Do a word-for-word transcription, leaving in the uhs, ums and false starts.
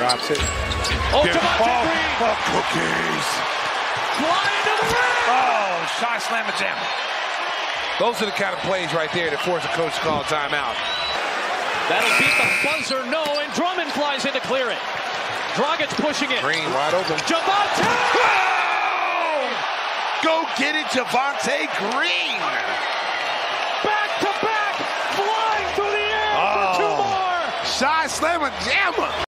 Drops it. Oh, Give Javonte ball. Green. Oh, cookies. Flying to the rim. Oh, shot slam a jam. Those are the kind of plays right there that force a coach to call a timeout. That'll beat the buzzer, no, and Drummond flies in to clear it. Dragic's pushing it. Green wide open. Javonte! Oh! Go get it, Javonte Green. Back to back, flying through the air Oh. for two more. Shot slam a jammer.